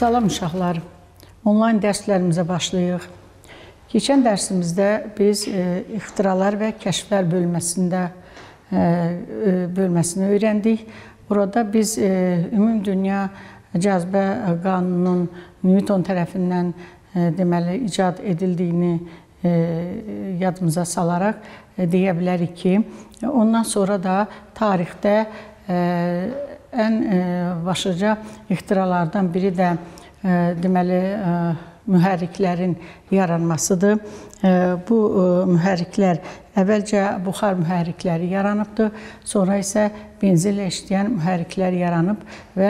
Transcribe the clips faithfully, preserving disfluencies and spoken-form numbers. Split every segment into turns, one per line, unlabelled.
Salam uşaqlar, onlayn dərslərimizə başlayıq. Keçən dərsimizdə biz e, ixtiralar və kəşflər bölməsində e, bölməsini öyrəndik. Burada biz e, ümumdünya cazibə qanununun Newton tərəfindən e, deməli icad edildiyini e, yadımıza salaraq e, deyə bilərik ki, ondan sonra da tarixdə e, ən e, başlıca ixtiralardan biri də e, deməli e, mühərriklərin yaranmasıdır. E, bu e, mühərriklər əvvəlcə buxar mühərrikləri yaranıbdır, sonra isə benzillə işləyən mühərriklər yaranıb və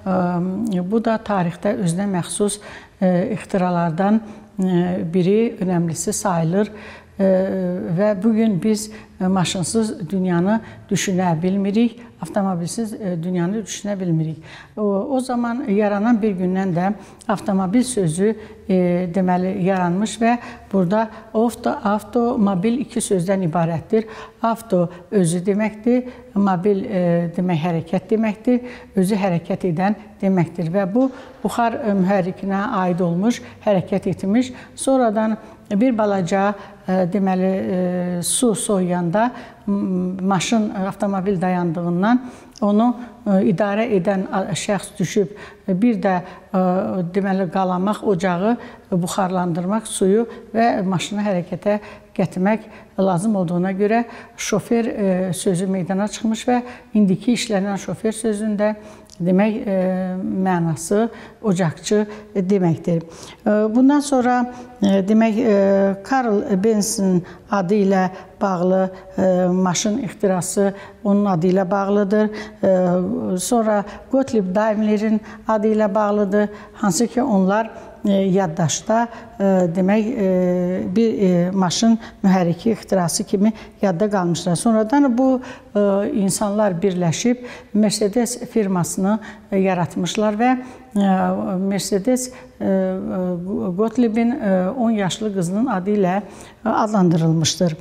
e, bu da tarixdə özünə məxsus e, ixtiralardan e, biri, önəmlisi sayılır. E, və bugün biz e, maşınsız dünyanı düşünə bilmirik, avtomobilsiz e, dünyanı düşünə bilmirik. O, o zaman yaranan bir gündən də avtomobil sözü e, deməli yaranmış və burada avto, avtomobil iki sözdən ibarətdir. Avto özü deməkdir, mobil e, demək hərəkət deməkdir, özü hərəkət edən deməkdir və bu buxar e, mühərrikinə aid olmuş, hərəkət etmiş. Sonradan bir balaca e, deməli e, su soyuyanda maşın, avtomobil dayandığından onu e, idarə edən şəxs düşüb, bir də e, deməli qalamaq ocağı buxarlandırmaq suyu və maşını hərəkətə gətirmək lazım olduğuna görə şofer e, sözü meydana çıxmış və indiki işlənən şofer sözündə demək e, mənası ocaqçı e, deməkdir. E, bundan sonra e, demək e, Karl Benz'in adı ilə bağlı e, maşın ixtirası onun adı ilə bağlıdır. E, sonra Gottlieb Daimler'in adı ilə bağlıdır. Hansı ki onlar e, yaddaşda e, demək e, bir e, maşın mühərriki ixtirası kimi yadda qalmışlar. Sonradan bu e, insanlar birləşib Mercedes firmasını e, yaratmışlar və e, Mercedes e, Gottlieb'in e, on yaşlı qızının adı ilə e, adlandırılmışdır.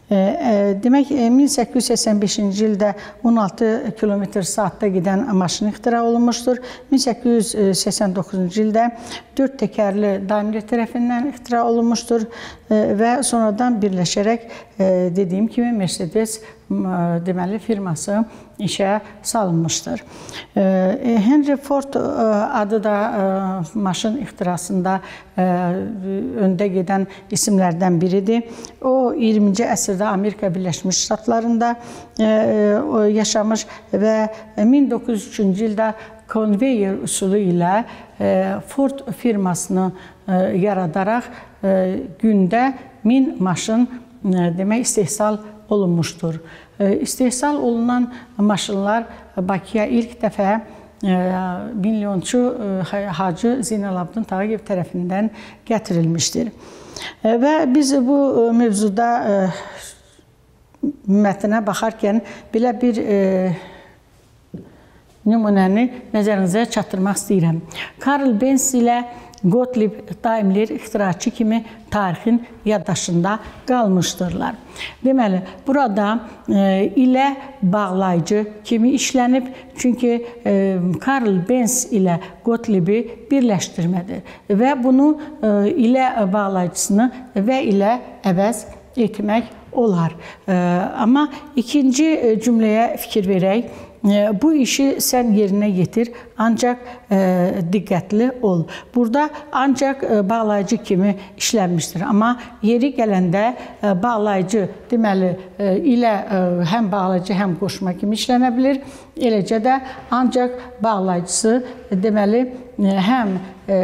Demək, min səkkiz yüz səksən beşinci ildə on altı kilometr saatda gedən maşın ixtira olunmuşdur. min səkkiz yüz səksən doqquzuncu ildə dörd təkərli Daimler tərəfindən ixtira olunmuşdur və sonradan birləşərək dediyim kimi Mercedes deməli firması işə salınmışdır. Henry Ford adı da maşın ixtirasında öndə gedən isimlərdən biridir. O iyirminci əsrdə Amerika Birləşmiş Ştatlarında yaşamış və min doqquz yüz üçüncü ildə konveyor üsulu ilə Ford firmasını yaradaraq gündə min maşın demək istehsal olunmuşdur. İstehsal olunan maşınlar Bakıya ilk dəfə milyonçu Hacı Zeynalabdin Tağıyev tərəfindən gətirilmişdir. Və biz bu mövzuda mətnə baxarkən belə bir nümunəni nəzərinizə çatdırmaq istəyirəm. Karl Benz ilə Gottlieb Daimler ixtiraçı kimi tarixin yaddaşında qalmışdırlar. Deməli, burada e, ilə bağlayıcı kimi işlənib, çünki e, Karl Benz ilə Gottlieb'i birləşdirmədir və bunu e, ilə bağlayıcısını və ilə əvəz etmək olar. E, amma ikinci cümləyə fikir verək. Bu işi sən yerinə yetir, ancaq e, diqqətli ol. Burada ancaq e, bağlayıcı kimi işlənmişdir. Amma yeri gələndə e, bağlayıcı deməli e, ilə e, həm bağlayıcı, həm qoşma kimi işlənə bilir. Eləcə də ancaq bağlayıcısı deməli e, həm e,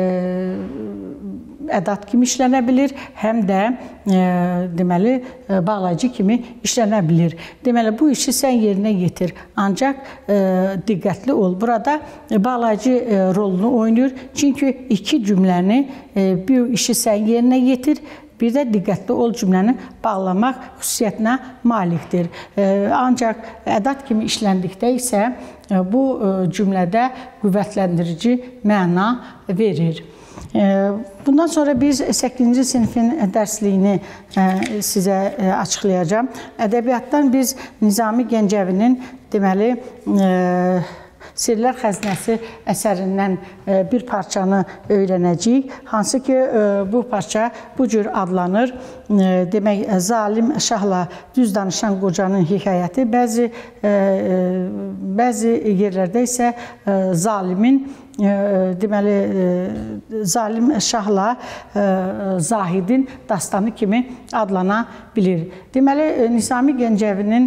ədat kimi işlənə bilir, həm də e, deməli e, bağlayıcı kimi işlənə bilir. Deməli bu işi sən yerinə yetir, ancaq e, diqqətli ol. Burada e, bağlayıcı e, rolunu oynayır. Çünki iki cümləni e, bir işi sən yerinə yetir, bir də diqqətli ol cümləni bağlamaq xüsusiyyətinə malikdir. E, ancaq ədat kimi işləndikdə isə e, bu e, cümlədə qüvvətləndirici məna verir. Bundan sonra biz səkkizinci sinifin dərsliyini sizə açıqlayacağım. Ədəbiyyatdan biz Nizami Gəncəvinin deməli Sirlər Xəzinəsi əsərindən bir parçanı öyrənəcəyik. Hansı ki, bu parça bu cür adlanır. Demək, zalim şahla düz danışan qocanın hekayəti. Bəzi, bəzi yerlərdə isə zalimin, deməli, zalim şahla Zahidin dastanı kimi adlana bilir. Deməli, Nizami Gəncəvinin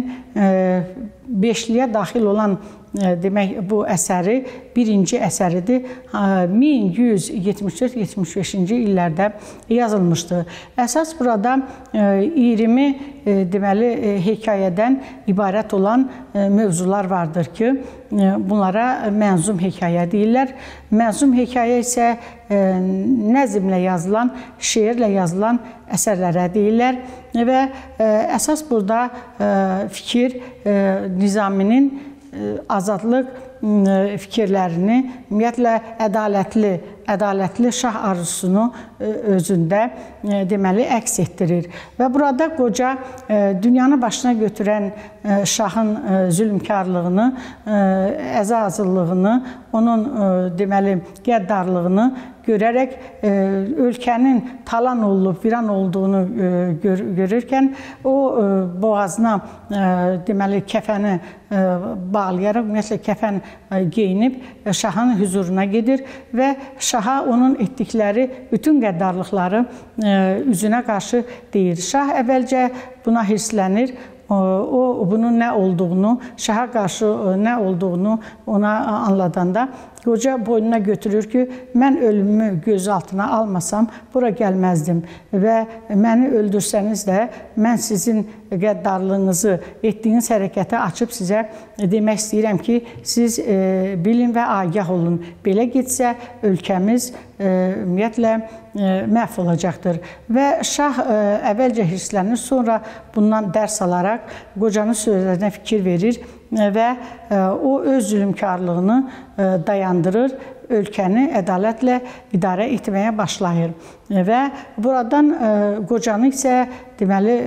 beşliyə daxil olan demək, bu əsəri birinci əsəridir. min yüz yetmiş dörd yetmiş beşinci illərdə yazılmışdır. Əsas burada iyirmi deməli, hekayədən ibarət olan mövzular vardır ki, bunlara mənzum hekayə deyirlər. Mənzum hekayə isə nəzmlə yazılan, şeirlə yazılan əsərlərə deyirlər və əsas burada fikir Nizaminin azadlıq fikirlərini, ümumiyyətlə ədalətli, ədalətli şah arzusunu özündə deməli əks etdirir. Və burada qoca dünyanı başına götürən şahın zülmkarlığını, əzazlığını, onun deməli qəddarlığını görərək ölkənin talan olub, viran olduğunu görürkən o boğazına deməli kəfəni bağlayaraq, ümumiyyətlə kəfən geyinib şahın hüzuruna gedir və şaha onun etdikləri bütün qəddarlıqları üzünə qarşı deyir. Şah əvvəlcə buna hirslənir. O, bunun nə olduğunu, şaha qarşı nə olduğunu ona anladanda qoca boynuna götürür ki, mən ölümümü göz altına almasam, bura gəlməzdim və məni öldürsəniz də mən sizin qəddarlığınızı, etdiyiniz hərəkəti açıb sizə demək istəyirəm ki, siz bilin və agah olun. Belə getsə, ölkəmiz ümumiyyətlə məhv olacaqdır. Və şah əvvəlcə hirslənir, sonra bundan dərs alaraq qocanın sözlərinə fikir verir və o öz zülmkarlığını dayandırır, ölkəni ədalətlə idarə etməyə başlayır. Və buradan qocanı isə deməli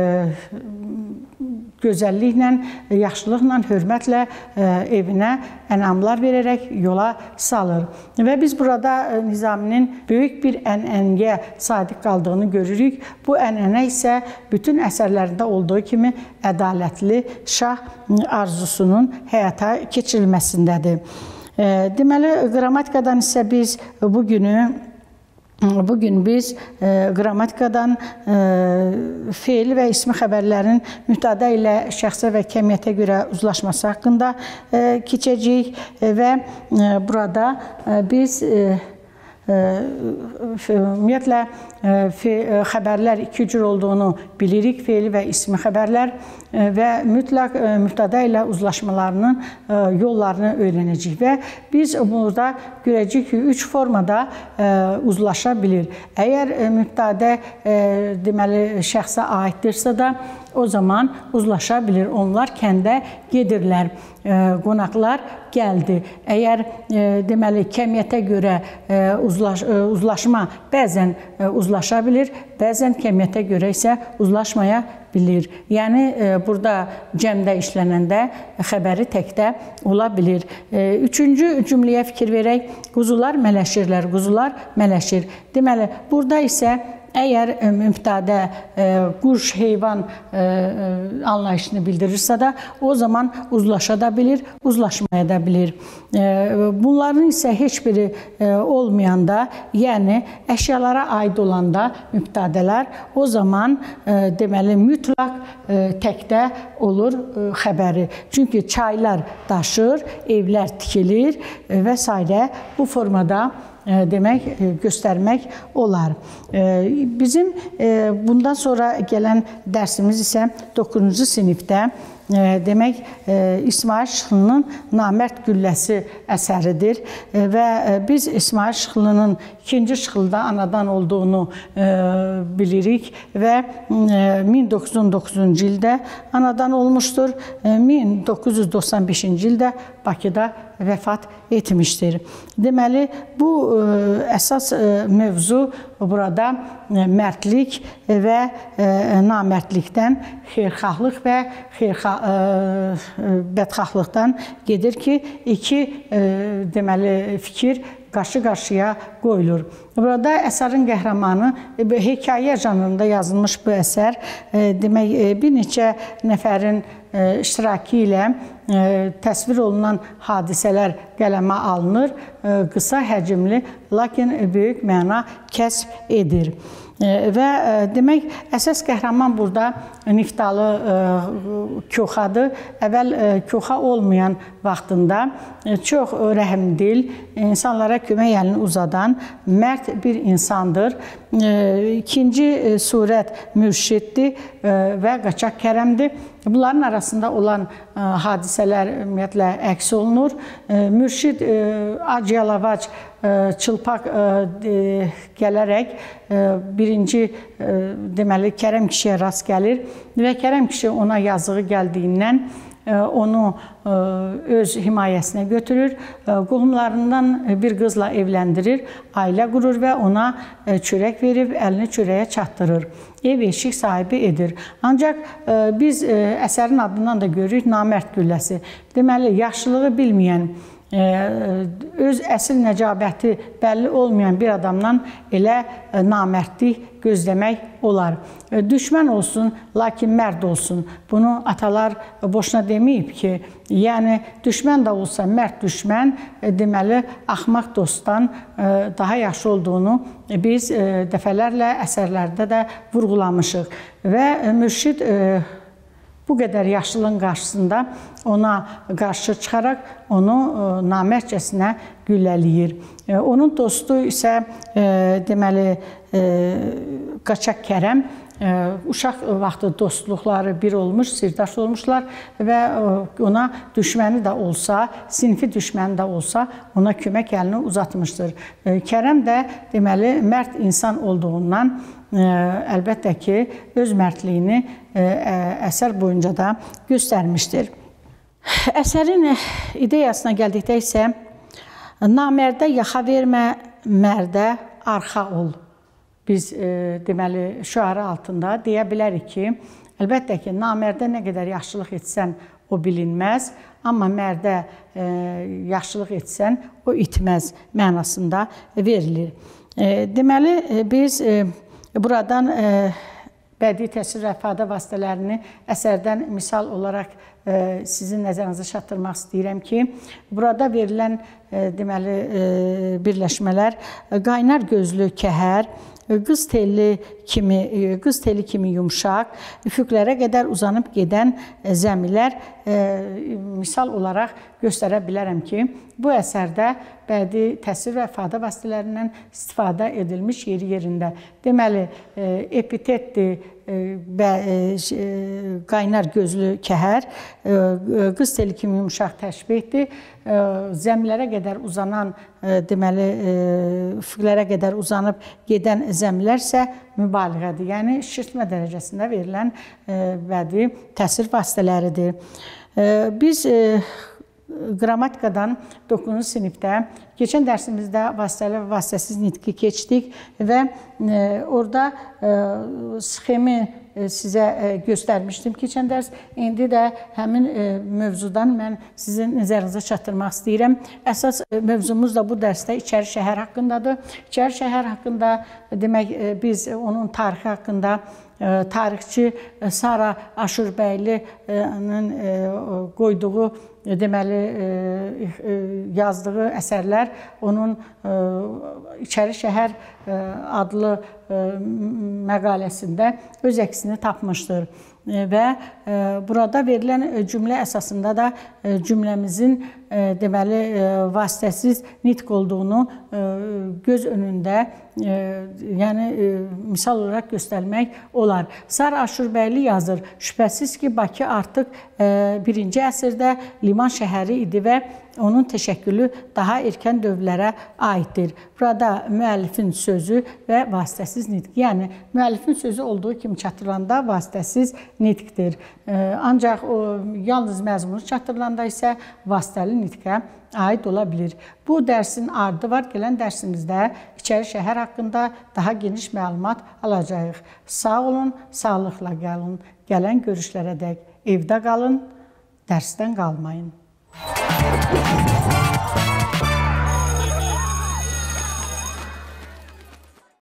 gözəlliklə, yaxşılıqla, hörmətlə evinə ənamlar verərək yola salır. Və biz burada Nizaminin böyük bir ənənəyə sadiq qaldığını görürük. Bu ənənə isə bütün əsərlərində olduğu kimi ədalətli şah arzusunun həyata keçirilməsindədir. Deməli, qrammatikadan isə biz bugünü Bugün biz qrammatikadan feil və ismi xəbərlərin mübtəda ilə şəxsə və kəmiyyətə görə uzlaşması haqqında keçəcəyik və burada biz ümumiyyətlə xəbərlər iki cür olduğunu bilirik, feili və ismi xəbərlər və mütləq mübtəda ilə uzlaşmalarının yollarını öyrənəcəyik və biz burada görəcəyik ki, üç formada uzlaşa bilir. Əgər mübtəda deməli şəxsə aiddirsə da o zaman uzlaşa bilir. Onlar kəndə gedirlər, qonaqlar gəldi. Əgər deməli kəmiyyətə görə uzlaş, uzlaşma bəzən uzlaşa bilir, bəzən kəmiyyətə görə isə uzlaşmaya bilir. Yəni burada cəmdə işlənəndə xəbəri təkdə ola bilir. Üçüncü cümləyə fikir verək. Quzular mələşirlər, quzular mələşir. Deməli, burada isə əgər mübtəda quş, heyvan anlayışını bildirirsə də, o zaman uzlaşa da bilir, uzlaşmaya da bilir. Bunların isə heç biri olmayanda, yəni əşyalara aid olanda mübtədələr, o zaman deməli mütləq təkdə olur xəbəri. Çünki çaylar daşır, evlər tikilir və s. bu formada demək, göstərmək olar. Bizim bundan sonra gələn dərsimiz isə doqquzuncu sinifdə demək, İsmail Şıxlının Namərd Gülləsi əsəridir və biz İsmail Şıxlının ikinci Şıxlıda anadan olduğunu bilirik və min doqquz yüz on doqquzuncu ildə anadan olmuşdur. min doqquz yüz doxsan beşinci ildə Bakıda vəfat etmişdir. Deməli, bu əsas mövzu burada mərdlik və namərdlikdən, xeyirxahlıq və bədxahlıqdan gedir ki, iki deməli fikir qarşı-qarşıya qoyulur. Burada əsərin qəhrəmanı hekayə janrında yazılmış bu əsər demək bir neçə nəfərin iştirakı ilə təsvir olunan hadisələr qələmə alınır. Qısa, həcmli, lakin böyük məna kəsb edir. Və demək, əsas qəhrəman burada Niftalı Koxadır. Əvvəl Koxa olmayan vaxtında çox rəhimdil, insanlara kömək əlini uzadan mərd bir insandır. İkinci surət Mürşiddir və Qaçaq Kərəmdir. Bunların arasında olan hadisələr ümumiyyətlə əks olunur. Mürşid ac-yalavac, çılpaq gələrək birinci deməli Kərəm kişiyə rast gəlir və Kərəm kişi ona yazığı gəldiyindən onu öz himayəsinə götürür, qohumlarından bir qızla evləndirir, ailə qurur və ona çörək verib, əlini çörəyə çatdırır, ev eşik sahibi edir. Ancaq biz əsərin adından da görürük, namərd gülləsi. Deməli, yaxşılığı bilməyən, öz əsl nəcabəti bəlli olmayan bir adamdan elə namərdlik gözləmək olar. Düşmən olsun, lakin mərd olsun. Bunu atalar boşuna deməyib ki, yəni düşmən də olsa mərd düşmən, deməli, axmaq dostdan daha yaxşı olduğunu biz dəfələrlə əsərlərdə də vurğulamışıq. Və Mürşid bu qədər yaşlılığın qarşısında ona qarşı çıxaraq onu namərdcəsinə güllələyir. Onun dostu isə deməli Qaçaq Kərəm. Uşaq vaxtı dostluqları bir olmuş, sirdaş olmuşlar və ona düşməni də olsa, sinfi düşməni də olsa ona kömək əlini uzatmışdır. Kərəm də deməli mərd insan olduğundan əlbəttə ki, öz mərdliyini əsər boyunca da göstərmişdir. Əsərin ideyasına gəldikdə isə namərdə yaxa vermə, mərdə arxa ol. Biz deməli şüarı altında deyə bilərik ki, əlbəttə ki, namərdə nə qədər yaxşılıq etsən o bilinməz, amma mərdə yaxşılıq etsən o itməz mənasında verilir. Deməli, biz buradan bədii təsvir və ifadə vasitələrini əsərdən misal olaraq sizin nəzərinizə çatdırmaq istəyirəm ki, burada verilən deməli birləşmələr qaynar gözlü kəhər, qız teli kimi, qız teli kimi yumşaq, üfüqlərə qədər uzanıb gedən zəmilər misal olaraq göstərə bilərəm ki, bu əsərdə bədii təsvir və ifadə vasitələrindən istifadə edilmiş yeri yerində. Deməli, epitetdir, qaynar gözlü kəhər, qız teli kimi yumşaq təşbihdir, zəmlərə qədər uzanan, deməli, üfüqlərə qədər uzanıb gedən zəmlər isə mübaliğədir. Yəni, şişirtmə dərəcəsində verilən bədii təsvir vasitələridir. Biz qrammatikadan doqquzuncu sinifdə keçən dərsimizdə vasitəli və vasitəsiz nitqi keçdik və orada sxemi sizə göstərmişdim keçən dərs. İndi də həmin mövzudan mən sizin nəzərinizə çatdırmaq istəyirəm. Əsas mövzumuz da bu dərsdə İçəri şəhər haqqındadır. İçəri şəhər haqqında demək biz onun tarixi haqqında tarixçi Sara Aşurbəylinin qoyduğu, deməli, yazdığı əsərlər onun İçəri şəhər adlı məqaləsində öz əksini tapmışdır. Və burada verilən cümlə əsasında da cümləmizin deməli vasitəsiz nitq olduğunu göz önündə, yəni misal olaraq göstərmək olar. Sara Aşurbəyli yazır, şübhəsiz ki, Bakı artıq birinci əsrdə liman şəhəri idi və onun təşəkkülü daha erkən dövrlərə aiddir. Burada müəllifin sözü və vasitəsiz nitq. Yəni, müəllifin sözü olduğu kimi çatdırılanda vasitəsiz nitqdir. Ancaq o, yalnız məzmunu çatdırılanda isə vasitəli nitqə aid ola bilir. Bu dərsin ardı var. Gələn dərsimizdə İçəri şəhər haqqında daha geniş məlumat alacağıq. Sağ olun, sağlıqla qalın. Gələn görüşlərə dək evdə qalın, dərsdən qalmayın.